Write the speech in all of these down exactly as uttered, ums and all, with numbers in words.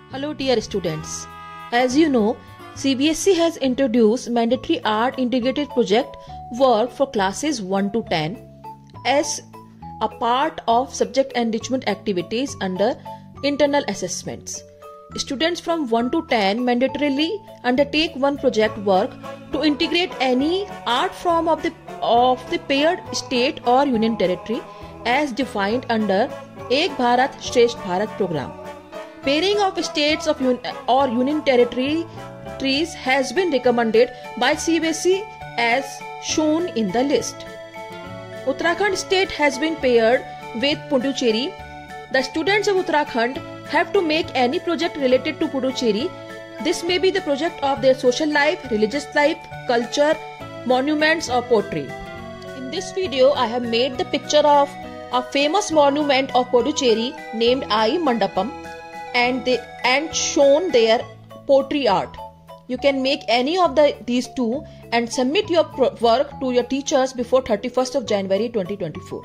Hello dear students. As you know, C B S E has introduced mandatory art integrated project work for classes one to ten as a part of subject enrichment activities under internal assessments. Students from one to ten mandatorily undertake one project work to integrate any art form of the of the paired state or union territory as defined under Ek Bharat Shresth Bharat program. Pairing of states of un- or union territories has been recommended by C B S E as shown in the list. Uttarakhand state has been paired with Puducherry. The students of Uttarakhand have to make any project related to Puducherry. This may be the project of their social life, religious life, culture, monuments or poetry. In this video, I have made the picture of a famous monument of Puducherry named I Mandapam and they and shown their poetry art. You can make any of the these two and submit your pro- work to your teachers before thirty-first of January twenty twenty-four.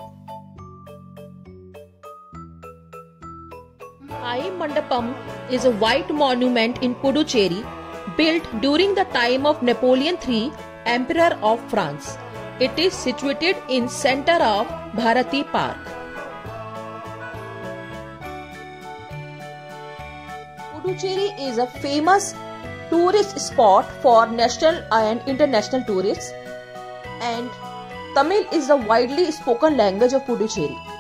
I Mandapam is a white monument in Puducherry built during the time of Napoleon the third, Emperor of France. It is situated in center of Bharati Park. Puducherry is a famous tourist spot for national and international tourists, and Tamil is the widely spoken language of Puducherry.